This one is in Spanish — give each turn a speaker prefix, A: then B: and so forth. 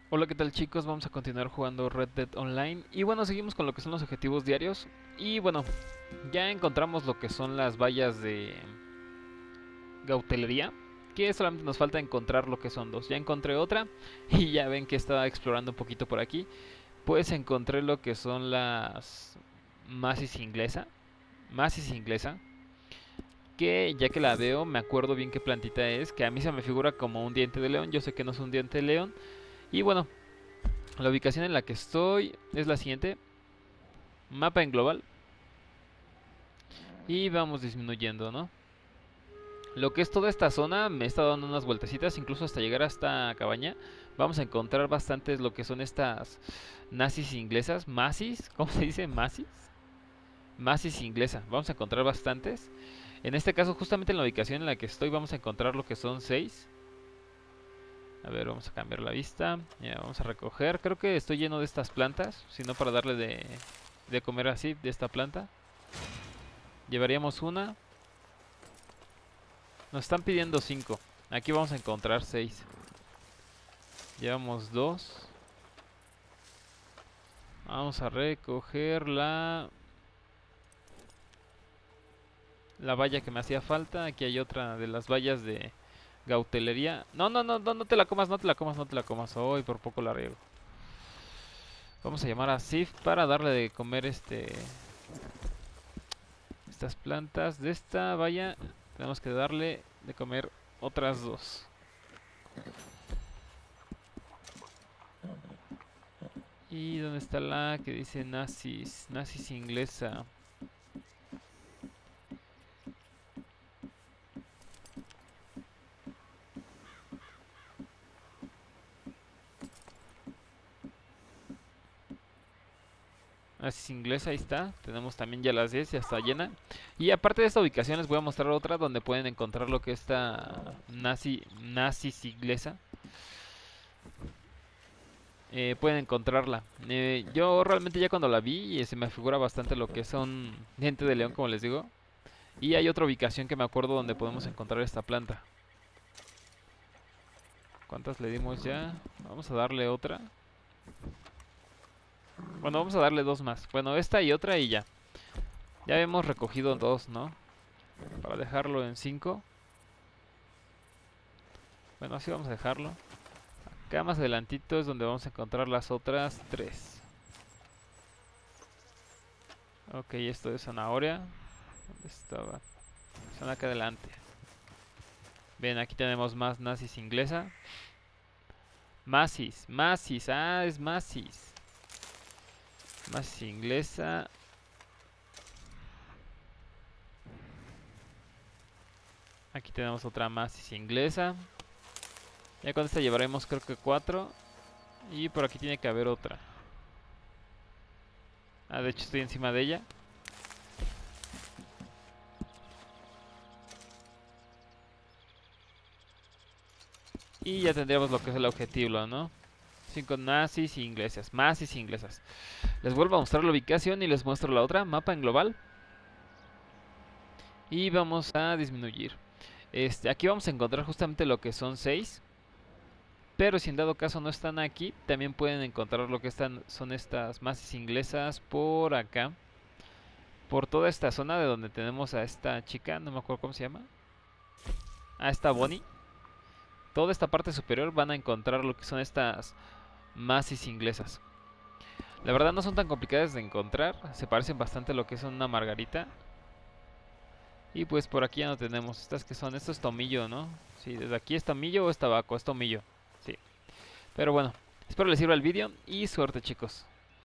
A: Hola, ¿qué tal chicos? Vamos a continuar jugando Red Dead Online. Y bueno, seguimos con lo que son los objetivos diarios. Y bueno, ya encontramos lo que son las vallas de gautelería. Que solamente nos falta encontrar lo que son dos. Ya encontré otra. Y ya ven que estaba explorando un poquito por aquí. Pues encontré lo que son las masis inglesa. Masis inglesa. Que ya que la veo, me acuerdo bien qué plantita es. Que a mí se me figura como un diente de león. Yo sé que no es un diente de león. Y bueno, la ubicación en la que estoy es la siguiente. Mapa en global. Y vamos disminuyendo, ¿no? Lo que es toda esta zona me está dando unas vueltecitas, incluso hasta llegar a esta cabaña. Vamos a encontrar bastantes lo que son estas nazis inglesas. Masis, ¿cómo se dice? Masis. Masis inglesa. Vamos a encontrar bastantes. En este caso, justamente en la ubicación en la que estoy, vamos a encontrar lo que son 6. A ver, vamos a cambiar la vista. Ya, vamos a recoger. Creo que estoy lleno de estas plantas, sino para darle de comer así, de esta planta. Llevaríamos una. Nos están pidiendo 5. Aquí vamos a encontrar 6. Llevamos 2. Vamos a recoger la valla que me hacía falta. Aquí hay otra de las vallas de gautelería. No, no, no, no, no te la comas, no te la comas, no te la comas. Hoy por poco la riego. Vamos a llamar a Sif para darle de comer estas plantas. De esta valla tenemos que darle de comer otras 2. ¿Y dónde está la que dice nazis? Nazis inglesa. Nazis inglesa, ahí está. Tenemos también ya las 10, ya está llena. Y aparte de esta ubicación les voy a mostrar otra donde pueden encontrar lo que está nazis inglesa. Pueden encontrarla. Yo realmente ya cuando la vi se me figura bastante lo que son dientes de león, como les digo. Y hay otra ubicación que me acuerdo donde podemos encontrar esta planta. ¿Cuántas le dimos ya? Vamos a darle otra. Bueno, vamos a darle 2 más. Bueno, esta y otra y ya. Ya hemos recogido 2, ¿no? Para dejarlo en 5. Bueno, así vamos a dejarlo. Acá más adelantito es donde vamos a encontrar las otras 3. Ok, esto es zanahoria. ¿Dónde estaba? Son acá adelante. Bien, aquí tenemos más nazis inglesa. Masis, masis, es masis. Masis inglesa. Aquí tenemos otra masis inglesa. Ya con esta llevaremos creo que 4. Y por aquí tiene que haber otra. De hecho estoy encima de ella. Y ya tendríamos lo que es el objetivo, ¿no? 5 nazis inglesas. Masis inglesas. Les vuelvo a mostrar la ubicación y les muestro la otra. Mapa en global. Y vamos a disminuir. Aquí vamos a encontrar justamente lo que son 6. Pero si en dado caso no están aquí, también pueden encontrar lo que son estas masis inglesas por acá. Por toda esta zona de donde tenemos a esta chica, no me acuerdo cómo se llama. A esta Bonnie. Toda esta parte superior van a encontrar lo que son estas masis inglesas. La verdad no son tan complicadas de encontrar, se parecen bastante a lo que es una margarita. Y pues por aquí ya no tenemos estas que son, esto es tomillo, ¿no? Sí, desde aquí es tomillo o es tabaco, es tomillo. Sí. Pero bueno, espero les sirva el vídeo y suerte chicos.